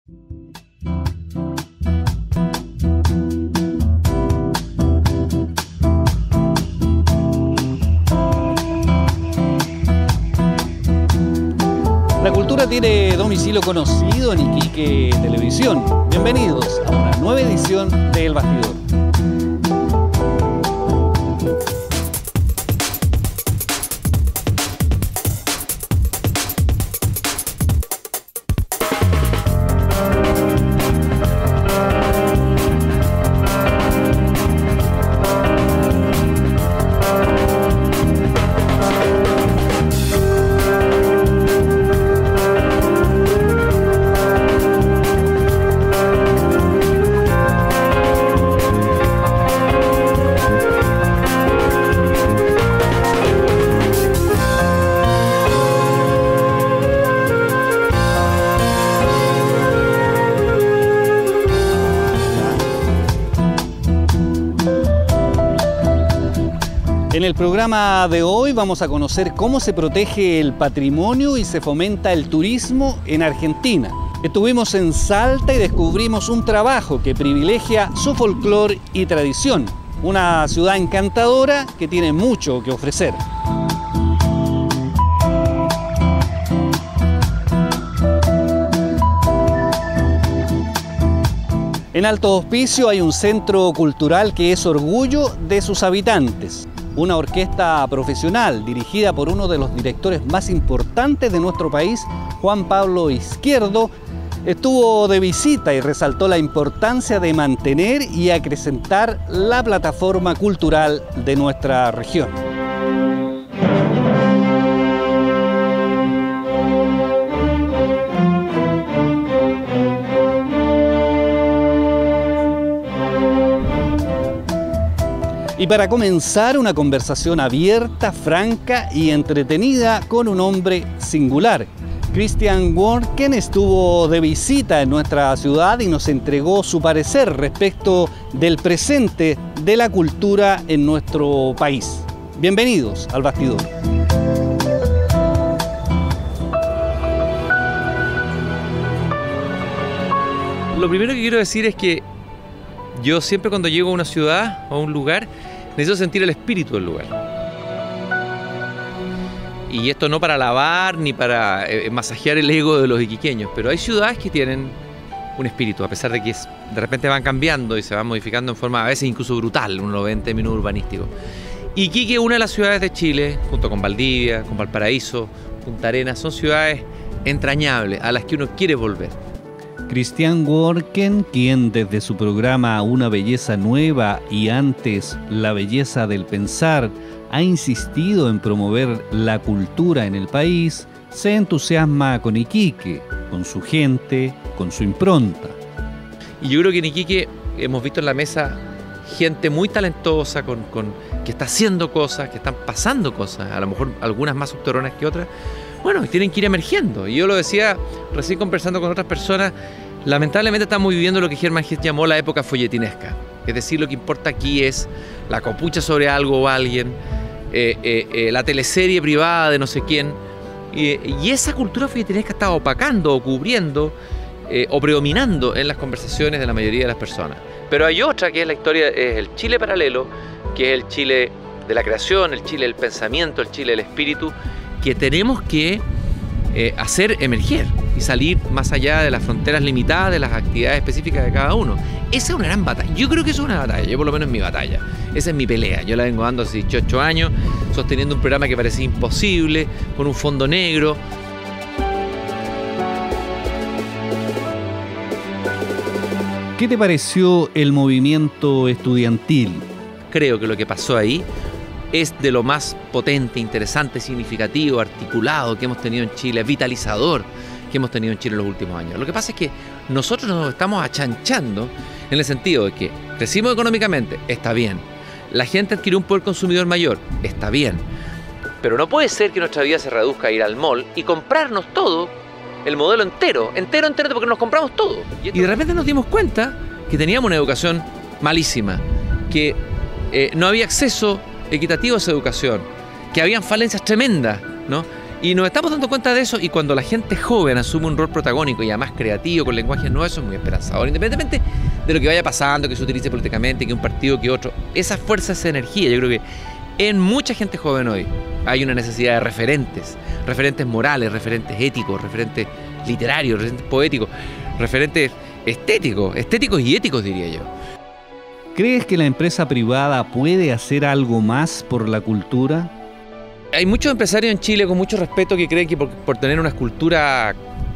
La cultura tiene domicilio conocido en Iquique Televisión. Bienvenidos a una nueva edición de El Bastidor. En el programa de hoy vamos a conocer cómo se protege el patrimonio y se fomenta el turismo en Argentina. Estuvimos en Salta y descubrimos un trabajo que privilegia su folclore y tradición. Una ciudad encantadora que tiene mucho que ofrecer. En Alto Hospicio hay un centro cultural que es orgullo de sus habitantes. Una orquesta profesional dirigida por uno de los directores más importantes de nuestro país, Juan Pablo Izquierdo, estuvo de visita y resaltó la importancia de mantener y acrecentar la plataforma cultural de nuestra región. Y para comenzar, una conversación abierta, franca y entretenida con un hombre singular. Christian Worken estuvo de visita en nuestra ciudad y nos entregó su parecer respecto del presente de la cultura en nuestro país. Bienvenidos al Bastidor. Lo primero que quiero decir es que yo siempre cuando llego a una ciudad o a un lugar necesito sentir el espíritu del lugar. Y esto no para alabar ni para masajear el ego de los iquiqueños, pero hay ciudades que tienen un espíritu, a pesar de que de repente van cambiando y se van modificando en forma a veces incluso brutal, uno lo ve en términos urbanísticos. Iquique es una de las ciudades de Chile, junto con Valdivia, con Valparaíso, Punta Arenas, son ciudades entrañables a las que uno quiere volver. Christian Worken, quien desde su programa Una Belleza Nueva y antes La Belleza del Pensar ha insistido en promover la cultura en el país, se entusiasma con Iquique, con su gente, con su impronta. Y yo creo que en Iquique hemos visto en la mesa gente muy talentosa, que está haciendo cosas, que están pasando cosas, a lo mejor algunas más subterráneas que otras. Bueno, tienen que ir emergiendo. Y yo lo decía recién conversando con otras personas, lamentablemente estamos viviendo lo que Hermann Hesse llamó la época folletinesca. Es decir, lo que importa aquí es la copucha sobre algo o alguien, la teleserie privada de no sé quién. Y esa cultura folletinesca está opacando o cubriendo o predominando en las conversaciones de la mayoría de las personas. Pero hay otra que es la historia, es el Chile paralelo, que es el Chile de la creación, el Chile del pensamiento, el Chile del espíritu, que tenemos que hacer emerger y salir más allá de las fronteras limitadas de las actividades específicas de cada uno. Esa es una gran batalla. Yo creo que eso es una batalla, yo por lo menos es mi batalla. Esa es mi pelea. Yo la vengo dando hace 18 años, sosteniendo un programa que parecía imposible, con un fondo negro. ¿Qué te pareció el movimiento estudiantil? Creo que lo que pasó ahí es de lo más potente, interesante, significativo, articulado que hemos tenido en Chile, vitalizador que hemos tenido en Chile en los últimos años. Lo que pasa es que nosotros nos estamos achanchando en el sentido de que crecimos económicamente, está bien. La gente adquirió un poder consumidor mayor, está bien. Pero no puede ser que nuestra vida se reduzca a ir al mall y comprarnos todo, el modelo entero, porque nos compramos todo. Y de repente nos dimos cuenta que teníamos una educación malísima, que no había acceso equitativo a esa educación, que habían falencias tremendas, ¿no? Y nos estamos dando cuenta de eso, y cuando la gente joven asume un rol protagónico y además creativo, con lenguaje nuevo, eso es muy esperanzador. Independientemente de lo que vaya pasando, que se utilice políticamente, que un partido, que otro, esa fuerza, esa energía, yo creo que en mucha gente joven hoy hay una necesidad de referentes, referentes morales, referentes éticos, referentes literarios, referentes poéticos, referentes estéticos y éticos, diría yo. ¿Crees que la empresa privada puede hacer algo más por la cultura? Hay muchos empresarios en Chile con mucho respeto que creen que por tener una escultura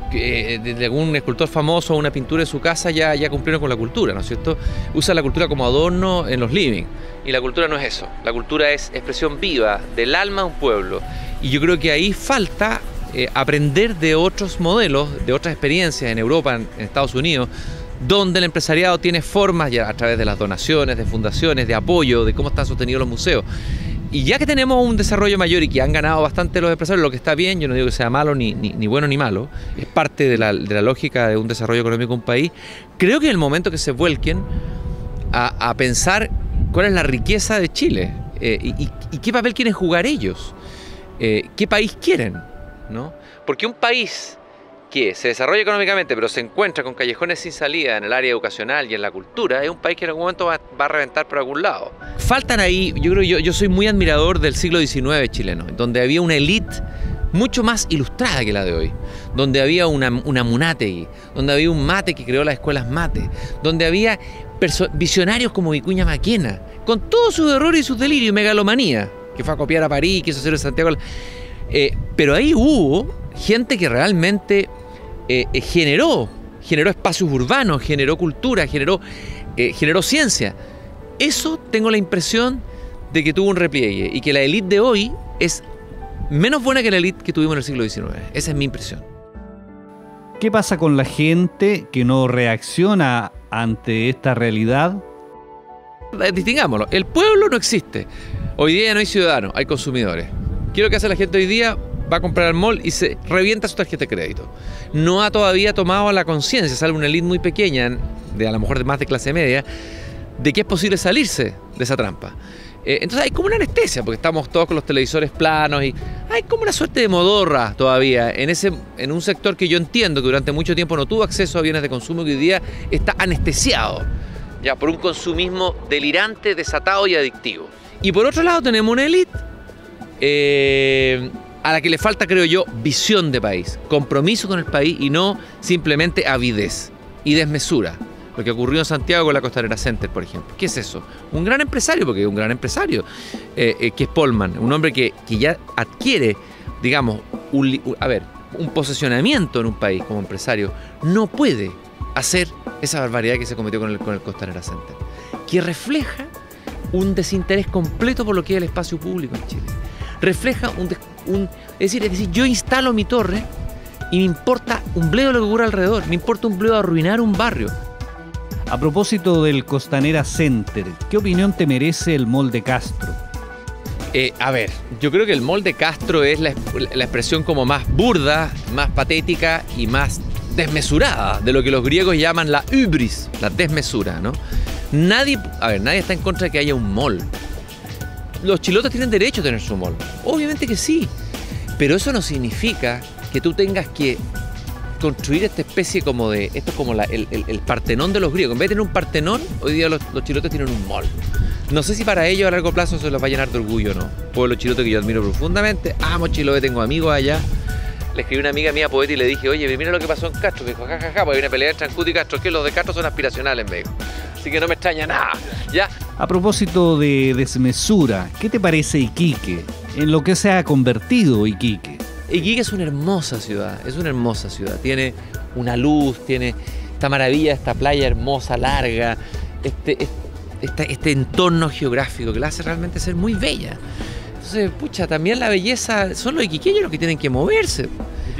de algún escultor famoso o una pintura en su casa ya cumplieron con la cultura, ¿no es cierto? Usan la cultura como adorno en los living, y la cultura no es eso. La cultura es expresión viva del alma de un pueblo, y yo creo que ahí falta aprender de otros modelos, de otras experiencias en Europa, en Estados Unidos, donde el empresariado tiene formas ya a través de las donaciones, de fundaciones, de apoyo, de cómo están sostenidos los museos. Y ya que tenemos un desarrollo mayor y que han ganado bastante los empresarios, lo que está bien, yo no digo que sea malo ni bueno ni malo, es parte de la lógica de un desarrollo económico de un país, creo que es el momento que se vuelquen a pensar cuál es la riqueza de Chile y qué papel quieren jugar ellos, qué país quieren, ¿no? Porque un país que se desarrolla económicamente pero se encuentra con callejones sin salida en el área educacional y en la cultura, es un país que en algún momento va a reventar por algún lado. Faltan ahí, yo soy muy admirador del siglo XIX chileno, donde había una élite mucho más ilustrada que la de hoy, donde había una Munategui, donde había un Mate que creó las escuelas Mate, donde había visionarios como Vicuña Maquena, con todos sus errores y sus delirios y megalomanía, que fue a copiar a París, quiso hacer en Santiago. Pero ahí hubo gente que realmente generó espacios urbanos, generó cultura, generó ciencia. Eso tengo la impresión de que tuvo un repliegue y que la élite de hoy es menos buena que la élite que tuvimos en el siglo XIX. Esa es mi impresión. ¿Qué pasa con la gente que no reacciona ante esta realidad? Distingámoslo, el pueblo no existe. Hoy día ya no hay ciudadanos, hay consumidores. ¿Qué es lo que hace la gente hoy día? Va a comprar al mall y se revienta su tarjeta de crédito. No ha todavía tomado la conciencia, salvo una élite muy pequeña, a lo mejor más de clase media, de que es posible salirse de esa trampa. Entonces hay como una anestesia, porque estamos todos con los televisores planos y hay como una suerte de modorra todavía en un sector que yo entiendo que durante mucho tiempo no tuvo acceso a bienes de consumo, que hoy día está anestesiado ya por un consumismo delirante, desatado y adictivo. Y por otro lado tenemos una élite a la que le falta, creo yo, visión de país, compromiso con el país y no simplemente avidez y desmesura. Lo que ocurrió en Santiago con la Costanera Center, por ejemplo. ¿Qué es eso? Un gran empresario, porque es un gran empresario, que es Polman, un hombre que ya adquiere, digamos, un posicionamiento en un país como empresario, no puede hacer esa barbaridad que se cometió con el Costanera Center, que refleja un desinterés completo por lo que es el espacio público en Chile. Refleja es decir, yo instalo mi torre y me importa un bledo lo que ocurre alrededor, me importa un bledo arruinar un barrio. A propósito del Costanera Center, ¿qué opinión te merece el Mall de Castro? Yo creo que el Mall de Castro es la expresión como más burda, más patética y más desmesurada de lo que los griegos llaman la hubris, la desmesura, ¿no? Nadie está en contra de que haya un mall. Los chilotas tienen derecho a tener su mall, obviamente que sí, pero eso no significa que tú tengas que construir esta especie como de, esto es como el Partenón de los griegos. En vez de tener un Partenón, hoy día los chilotes tienen un mall. No sé si para ellos a largo plazo se los va a llenar de orgullo o no. Pueblo chilote que yo admiro profundamente, amo Chiloé, tengo amigos allá. Le escribí a una amiga mía poeta y le dije, oye, mira lo que pasó en Castro. Me dijo, jajaja, porque hay una pelea entre Ancud y Castro, que los de Castro son aspiracionales, me dijo. Así que no me extraña nada, ¿ya? A propósito de desmesura, ¿qué te parece Iquique? ¿En lo que se ha convertido Iquique? Iquique es una hermosa ciudad, tiene una luz, tiene esta maravilla, esta playa hermosa, larga, este entorno geográfico que la hace realmente ser muy bella. Entonces, también la belleza, son los iquiqueños los que tienen que moverse.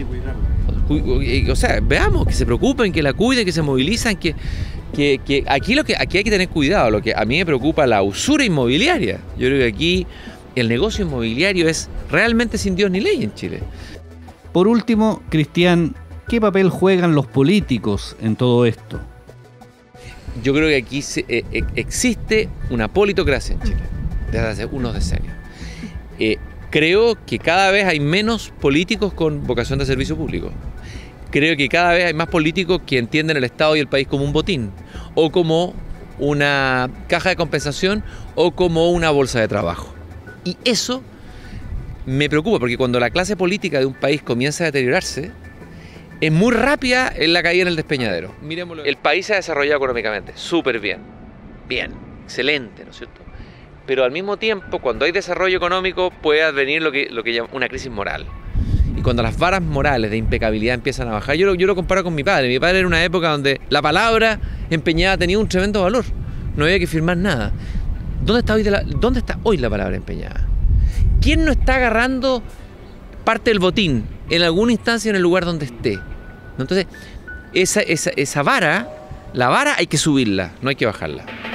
O sea, veamos, que se preocupen, que la cuiden, que se movilizan, que aquí hay que tener cuidado. Lo que a mí me preocupa la usura inmobiliaria. Yo creo que aquí el negocio inmobiliario es realmente sin Dios ni ley en Chile. Por último, Cristian, ¿qué papel juegan los políticos en todo esto? Yo creo que aquí existe una politocracia en Chile desde hace unos decenios. Creo que cada vez hay menos políticos con vocación de servicio público. Creo que cada vez hay más políticos que entienden el Estado y el país como un botín, o como una caja de compensación, o como una bolsa de trabajo. Y eso me preocupa, porque cuando la clase política de un país comienza a deteriorarse, es muy rápida en la caída en el despeñadero. Miremoslo. El país se ha desarrollado económicamente súper bien. Bien, excelente, ¿no es cierto? Pero al mismo tiempo, cuando hay desarrollo económico, puede advenir lo que llama una crisis moral. Y cuando las varas morales de impecabilidad empiezan a bajar, yo lo comparo con mi padre. Mi padre era una época donde la palabra empeñada tenía un tremendo valor. No había que firmar nada. ¿Dónde está hoy la palabra empeñada? ¿Quién no está agarrando parte del botín en alguna instancia en el lugar donde esté? Entonces, esa vara, la vara hay que subirla, no hay que bajarla.